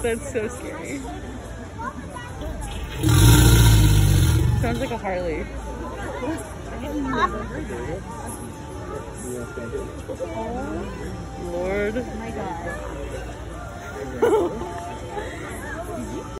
That's so scary. Sounds like a Harley. Oh, Lord. Oh my God.